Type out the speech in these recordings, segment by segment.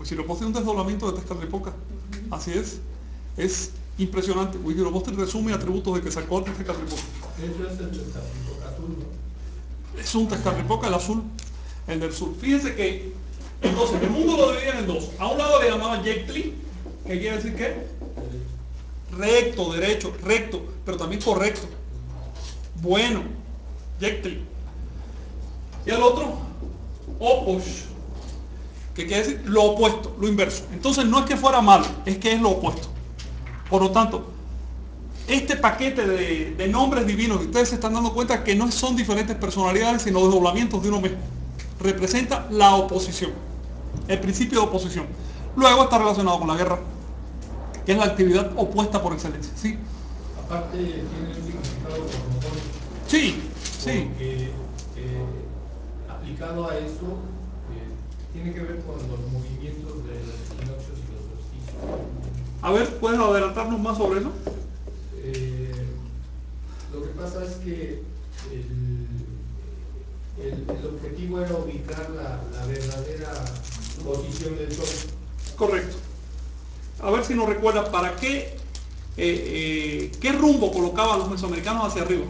Huitzilopochtli es un desdoblamiento de Tezcatlipoca. Así es. Es impresionante. Huitzilopochtli resume atributos de Quetzalcóatl y Tezcatlipoca. Eso es el Tezcatlipoca azul, ¿no? Es un Tezcatlipoca, el azul, el del sur. Fíjense que, entonces, el mundo lo dividían en dos. A un lado le llamaban Yectli, que quiere decir ¿qué? Recto, derecho, recto, pero también correcto. Bueno, Yectli. Y al otro, Oposh, que quiere decir lo opuesto, lo inverso. Entonces no es que fuera malo, es que es lo opuesto. Por lo tanto, este paquete de nombres divinos, que ustedes se están dando cuenta que no son diferentes personalidades, sino desdoblamientos de uno mismo, representa la oposición, el principio de oposición. Luego está relacionado con la guerra, que es la actividad opuesta por excelencia, ¿sí? Aparte tiene un significado cosmogónico. Sí, sí. Porque aplicado a eso, tiene que ver con los movimientos de los equinoccios y los solsticios. A ver, ¿puedes adelantarnos más sobre eso? Lo que pasa es que el objetivo era ubicar la verdadera posición del Sol. Correcto. A ver si nos recuerda para qué, qué rumbo colocaban los mesoamericanos hacia arriba.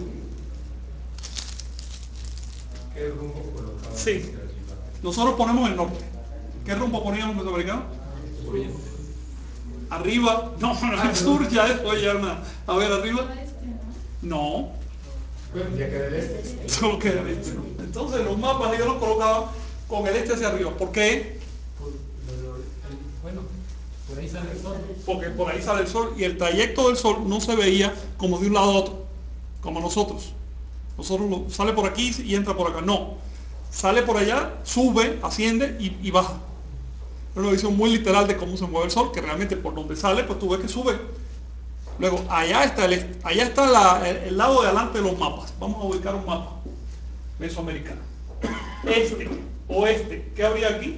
¿Qué rumbo colocaban Sí. hacia arriba? Nosotros ponemos el norte. ¿Qué rumbo poníamos los mesoamericanos? Oriente. Arriba. No, al sur ya después ya nada. A ver, arriba. No. Bueno, ya queda el este. Solo queda el este. Entonces los mapas ellos los colocaban con el este hacia arriba. ¿Por qué? Bueno, por ahí sale el Sol. Porque por ahí sale el sol y el trayecto del sol no se veía como de un lado a otro, como nosotros. Sale por aquí y entra por acá. No. Sale por allá, sube, asciende y baja. Es una visión muy literal de cómo se mueve el sol, que realmente por donde sale, pues tú ves que sube. Luego, allá está el este. Allá está el lado de adelante de los mapas. Vamos a ubicar un mapa mesoamericano. Este, oeste. ¿Qué habría aquí?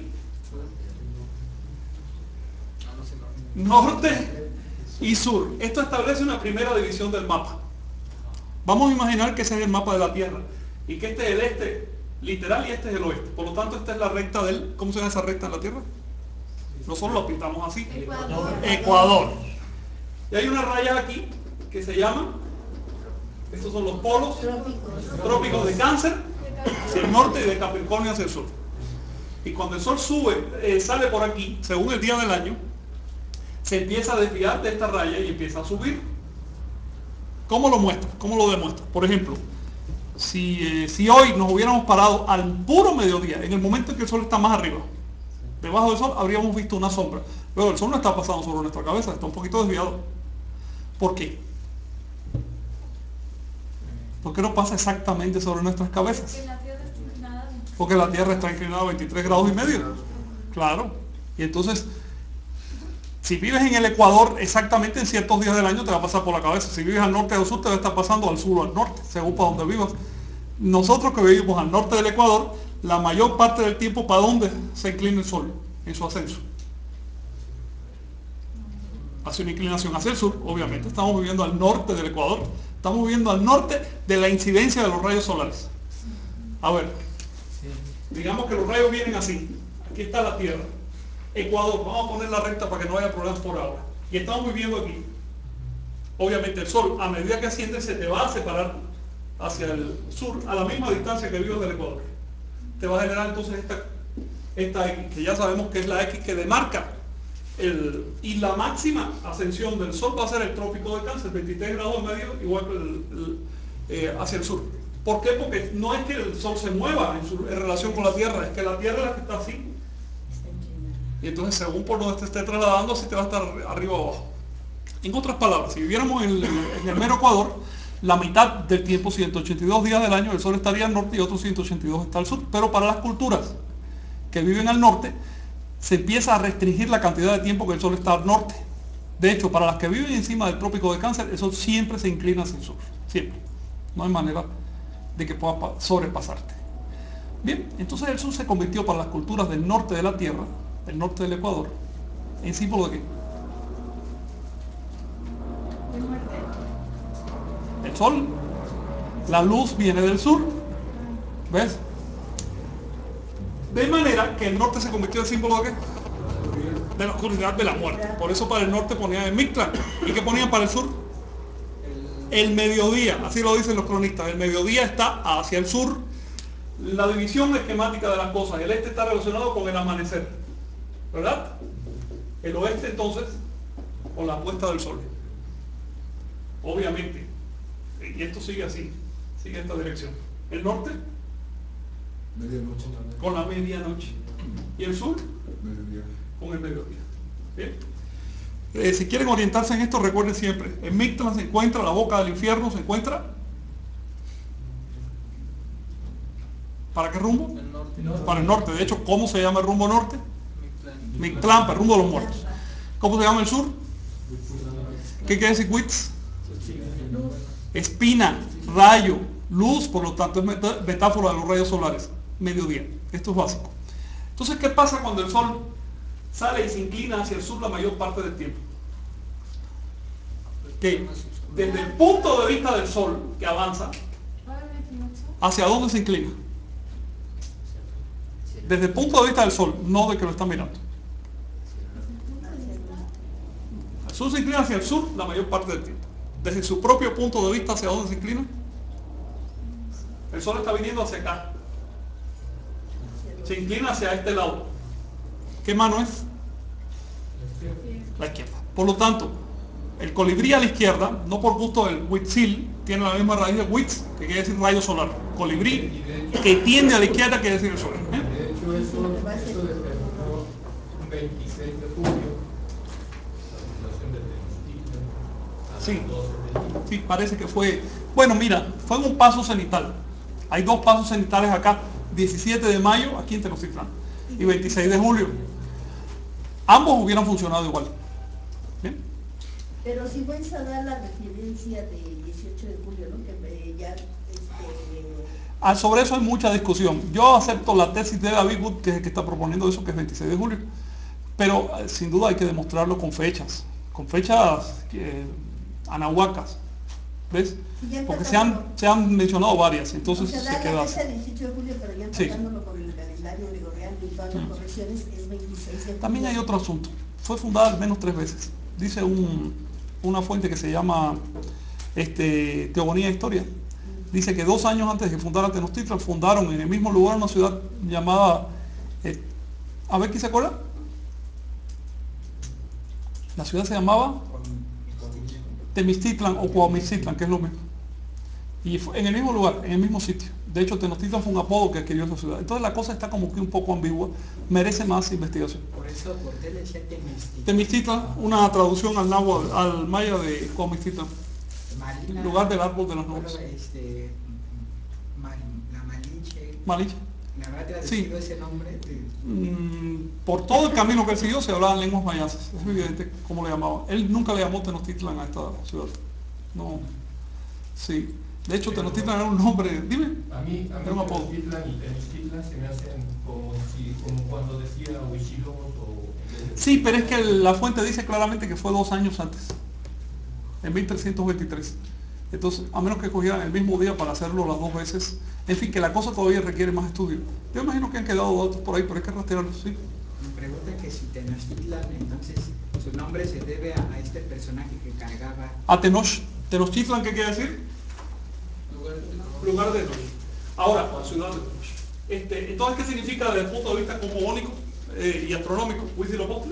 Norte y sur. Esto establece una primera división del mapa. Vamos a imaginar que ese es el mapa de la Tierra y que este es el este literal y este es el oeste. Por lo tanto, esta es la recta del... ¿Cómo se llama esa recta en la Tierra? Nosotros lo pintamos así. Ecuador. Ecuador. Y hay unas rayas aquí que se llaman, estos son los polos trópicos de Cáncer hacia el norte y de Capricornio hacia el sur. Y cuando el sol sube, sale por aquí, según el día del año, se empieza a desviar de esta raya y empieza a subir. ¿Cómo lo muestra? ¿Cómo lo demuestra? Por ejemplo, si hoy nos hubiéramos parado al puro mediodía, en el momento en que el sol está más arriba, debajo del sol habríamos visto una sombra. Luego el sol no está pasando sobre nuestra cabeza, está un poquito desviado. ¿Por qué? ¿Por qué no pasa exactamente sobre nuestras cabezas? Porque la Tierra está inclinada a 23 grados y medio. Claro. Y entonces, si vives en el Ecuador, exactamente en ciertos días del año te va a pasar por la cabeza. Si vives al norte o al sur, te va a estar pasando al sur o al norte, según para donde vivas. Nosotros que vivimos al norte del Ecuador, la mayor parte del tiempo, ¿para dónde se inclina el sol en su ascenso? Hacia una inclinación hacia el sur, obviamente. Estamos viviendo al norte del Ecuador. Estamos viviendo al norte de la incidencia de los rayos solares. A ver, digamos que los rayos vienen así. Aquí está la Tierra. Ecuador, vamos a poner la recta para que no haya problemas por ahora. Y estamos viviendo aquí. Obviamente el sol, a medida que asciende, se te va a separar hacia el sur, a la misma distancia que vives del Ecuador. Te va a generar entonces esta X, que ya sabemos que es la X que demarca y la máxima ascensión del sol va a ser el trópico de Cáncer, 23 grados y medio, igual que hacia el sur. ¿Por qué? Porque no es que el sol se mueva en relación con la Tierra, es que la Tierra es la que está así. Y entonces según por donde te esté trasladando, así te va a estar arriba o abajo. En otras palabras, si viviéramos en el mero Ecuador, la mitad del tiempo, 182 días del año, el sol estaría al norte y otros 182 está al sur. Pero para las culturas que viven al norte, se empieza a restringir la cantidad de tiempo que el sol está al norte. De hecho, para las que viven encima del trópico de Cáncer, el sol siempre se inclina hacia el sur. Siempre. No hay manera de que pueda sobrepasarte. Bien, entonces el sur se convirtió para las culturas del norte de la Tierra, del norte del Ecuador, en símbolo de qué? De muerte. El sol. La luz viene del sur. ¿Ves? De manera que el norte se convirtió en símbolo de qué? De la oscuridad de la muerte. Por eso para el norte ponían el Mictlán. ¿Y qué ponían para el sur? El mediodía, así lo dicen los cronistas. El mediodía está hacia el sur. La división esquemática de las cosas. El este está relacionado con el amanecer, ¿verdad? El oeste entonces con la puesta del sol. Obviamente. Y esto sigue así, sigue esta dirección. El norte Medianoche. con la medianoche. Y el sur Mediodía. con el mediodía. ¿Bien? Si quieren orientarse en esto, recuerden siempre, en Mictlán se encuentra la boca del infierno, se encuentra. ¿Para qué rumbo? El norte. Para el norte. De hecho, ¿cómo se llama el rumbo norte? Mictlán. Mictlán, para el rumbo de los muertos. ¿Cómo se llama el sur? ¿Qué quiere decir Witz? Espina, rayo, luz, por lo tanto es metáfora de los rayos solares. Mediodía. Esto es básico. Entonces, ¿qué pasa cuando el sol sale y se inclina hacia el sur la mayor parte del tiempo? Que desde el punto de vista del sol que avanza, ¿hacia dónde se inclina? Desde el punto de vista del sol, no de que lo está mirando. El sol se inclina hacia el sur la mayor parte del tiempo. Desde su propio punto de vista, ¿hacia dónde se inclina? El sol está viniendo hacia acá. Se inclina hacia este lado. ¿Qué mano es? La izquierda. Por lo tanto, el colibrí a la izquierda, no por gusto del Huitzil, tiene la misma raíz de Witz, que quiere decir rayo solar. Colibrí que tiende a la izquierda quiere decir el sol. De hecho, eso determinó un 26 de julio, la fundación de Tenochtitlan, a Sí. las 12 del día. Sí, parece que fue. Bueno, mira, fue en un paso cenital. Hay dos pasos cenitales acá, 17 de mayo aquí en Tenochtitlán y 26 de julio. Ambos hubieran funcionado igual. ¿Bien? Pero si vais a dar la referencia de 18 de julio, ¿no? Que ya, Sobre eso hay mucha discusión. Yo acepto la tesis de David Wood, que es el que está proponiendo eso, que es 26 de julio. Pero sin duda hay que demostrarlo con fechas anahuacas. ¿Ves? ya Porque empatándolo. se han mencionado varias, entonces o sea, se dar queda la así. fecha 18 de julio, pero ya Sí. empatándolo con el calendario gregoriano y todas las correcciones, es 26 de julio. También hay otro asunto. Fue fundada al menos 3 veces. Dice una fuente que se llama Teogonía e Historia. Dice que 2 años antes de que fundara Tenochtitlan, fundaron en el mismo lugar una ciudad llamada, a ver, ¿quién se acuerda? La ciudad se llamaba Temixtitlan o Cuauhmixtitlan, que es lo mismo. Y fue en el mismo lugar, en el mismo sitio. De hecho, Tenochtitlan fue un apodo que adquirió esa ciudad. Entonces la cosa está como que un poco ambigua, merece más investigación. Por eso, ¿por qué le decía Temixtitlan? Temixtitlan, una traducción al náhuatl, al maya de Cuauhmixtitlan, Marina, lugar del árbol de las bueno, nubes. la Malinche, Maliche. ¿le habrá Sí. traducido ese nombre? Por todo el camino que él siguió se hablaban lenguas mayas, es evidente cómo le llamaban. Él nunca le llamó Tenochtitlan a esta ciudad. No. Sí. De hecho, Tenochtitlan era un nombre, dime. A mí Era un apodo. Tenochtitlan y Tenochtitlan se me hacen como cuando decía Huichilobos o... Sí, pero es que la fuente dice claramente que fue 2 años antes, en 1323. Entonces, a menos que cogieran el mismo día para hacerlo las 2 veces, en fin, que la cosa todavía requiere más estudio. Yo imagino que han quedado datos por ahí, pero hay que rastrearlos, sí. Me pregunta que si Tenochtitlan, entonces, su nombre se debe a este personaje que cargaba. A Tenochtitlan, ¿qué quiere decir? Lugar de Tenoch. Ahora, la ciudad de Tenoch. Entonces, ¿qué significa desde el punto de vista cosmogónico y astronómico? Huitzilopochtli.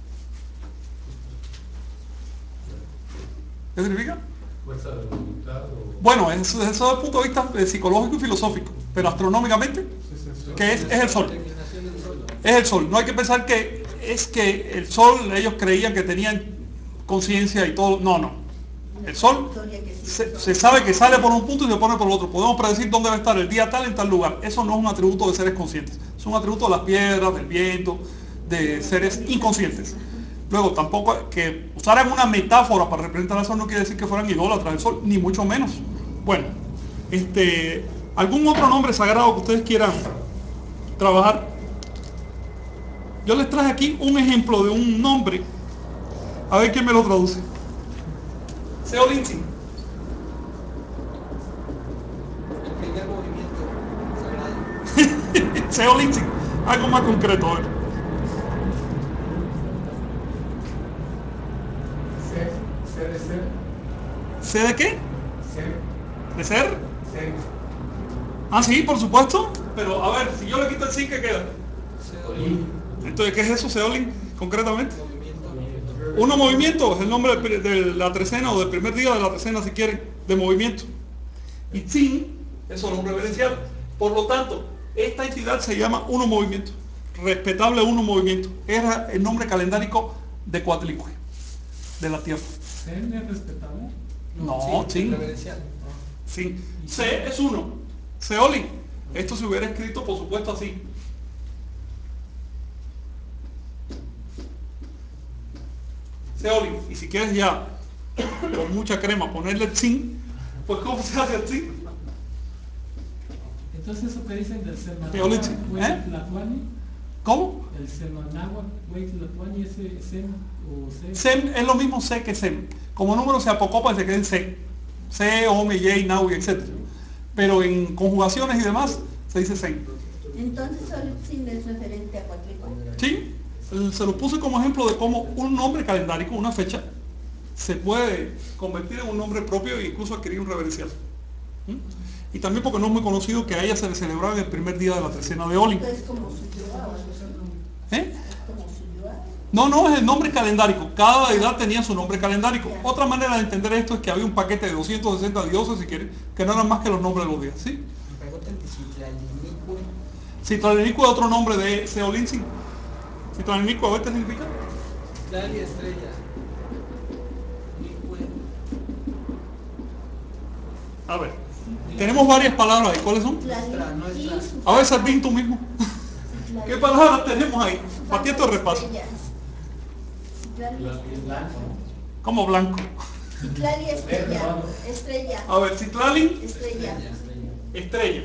¿Qué significa? Fuerza de voluntad o... Bueno, eso desde el punto de vista psicológico y filosófico, pero astronómicamente, ¿qué es? Es el sol. Es el sol. No hay que pensar que es que el sol, ellos creían que tenían conciencia y todo. No, no. El sol se sabe que sale por un punto y se pone por el otro. Podemos predecir dónde va a estar el día tal en tal lugar. Eso no es un atributo de seres conscientes. Es un atributo de las piedras, del viento, de seres inconscientes. Luego, tampoco que usaran una metáfora para representar al sol no quiere decir que fueran idólatras del sol, ni mucho menos. Bueno, ¿algún otro nombre sagrado que ustedes quieran trabajar? Yo les traje aquí un ejemplo de un nombre. A ver quién me lo traduce. Seolintzin. El primer movimiento sagrado. Seolintzin. Algo más concreto. A ver. ¿C de qué? Ser. ¿De ser? Ser. Ah, sí, por supuesto. Pero a ver, si yo le quito el sin, ¿qué queda? Seolín. Entonces, ¿qué es eso, Seolin, concretamente? Movimiento. Uno movimiento, es el nombre de la trecena o del primer día de la trecena, si quieren, de movimiento. Y Tsin es un nombre reverencial. Por lo tanto, esta entidad se llama Uno Movimiento. Respetable Uno Movimiento. Era el nombre calendárico de Coatlicue, de la tierra. ¿Sen es respetable? No, Tsin. Reverencial. Sí. C es uno. Seolin. Esto se hubiera escrito, por supuesto, así. Seolin. Y si quieres ya, con mucha crema, ponerle el Tsin, pues ¿cómo se hace el Tsin? Entonces eso que dicen del Teolitzi, Semanáhuatl, Tlatuani, ¿Cómo? el Semanáhuatl, Tlatuani, ese Sem o Se. Sem es lo mismo C que Sem. Como número se apocopa y se queda en C. C, Ome, Yei, Naui, etc. Pero en conjugaciones y demás se dice Sem. Entonces Solitzin es referente a Coatlicue. Sí, se lo puse como ejemplo de cómo un nombre calendárico, una fecha, se puede convertir en un nombre propio e incluso adquirir un reverencial. ¿Mm? Y también porque no es muy conocido que a ella se le celebraba en el primer día de la trecena de Olin. Es como su yuá, ¿Eh? es como su yuá. No, es el nombre calendárico. Cada deidad tenía su nombre calendárico. Otra manera de entender esto es que había un paquete de 260 dioses, si quieren, que no eran más que los nombres de los días. ¿Sí? Me preguntan que si Tlalinicu, Citlalinicu es otro nombre de Seolintzin. Citlalinicu, a ver qué significa. Tlali estrella, Nicue, A ver, tenemos varias palabras ahí. ¿Cuáles son? Tlalinicu, A ver, Servín, tú mismo. ¿Qué palabras tenemos ahí? Para ti esto es repaso. Como blanco. Citlali estrella, estrella, A ver, Citlalin, estrella. estrella.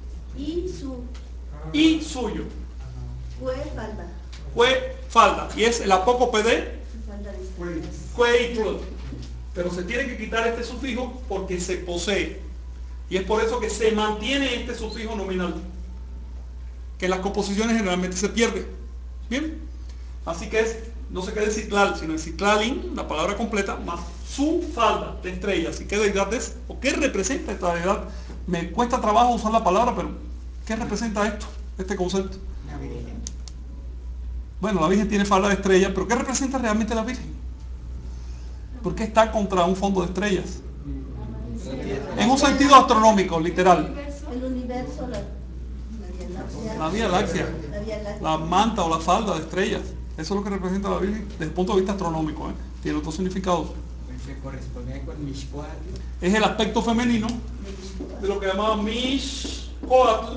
Y Y suyo. fue falda, Fue falda. Y es el apócope de falda de estrellas. Cueitl. Pero se tiene que quitar este sufijo porque se posee. Y es por eso que se mantiene este sufijo nominal. Que en las composiciones generalmente se pierde. ¿Bien? Así que es, no se queda en Citlal, sino en Citlalin, la palabra completa, más su falda de estrellas. ¿Y qué deidad es? ¿O qué representa esta deidad? Me cuesta trabajo usar la palabra, pero ¿qué representa esto? Este concepto. una virgen. Bueno, la Virgen tiene falda de estrellas, pero ¿qué representa realmente la Virgen? ¿Por qué está contra un fondo de estrellas? En un sentido astronómico, literal. El universo, La Vía Láctea, la Vía Láctea. la manta o la falda de estrellas. Eso es lo que representa la Virgen desde el punto de vista astronómico. Tiene otros significados. Se correspondía con Mixcoatl, Es el aspecto femenino de lo que llamaban Mixcoatl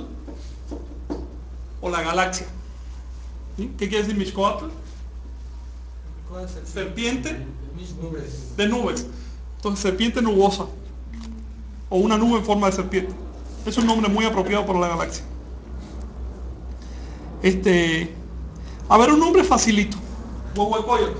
o la galaxia. ¿Sí? ¿Qué quiere decir Mixcoatl? Serpiente Mis nubes. de nubes. Entonces, serpiente nubosa o una nube en forma de serpiente. Es un nombre muy apropiado para la galaxia. A ver, un nombre facilito. Huehuecoyotl.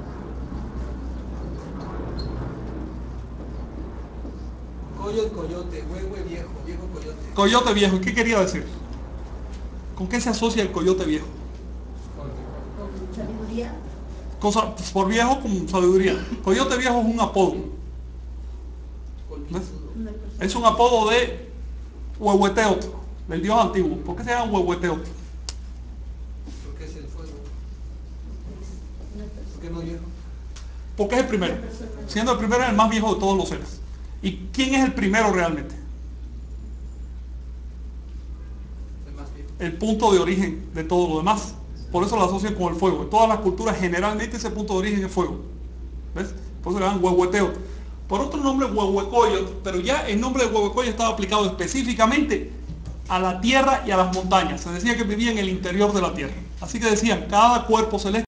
Coyote, Huehue viejo, viejo coyote. Coyote viejo. ¿Y qué quería decir? ¿Con qué se asocia el coyote viejo? Con sabiduría. Cosa, por viejo con sabiduría. Coyote viejo es un apodo. ¿Ves? Una persona. Es un apodo de Huehueteotl, del dios antiguo. ¿Por qué se llama Huehueteotl? Porque es el fuego. Una persona. ¿Por qué no viejo? Porque es el primero. Siendo el primero es el más viejo de todos los seres. ¿Y quién es el primero realmente? El más viejo. El punto de origen de todo lo demás. Por eso lo asocian con el fuego. En todas las culturas generalmente ese punto de origen es fuego. ¿Ves? Por eso le llaman Huehueteotl. Por otro nombre Huehuecoyotl, pero ya el nombre de Huehuecoyotl estaba aplicado específicamente a la tierra y a las montañas. Se decía que vivía en el interior de la tierra. Así que decían, cada cuerpo celeste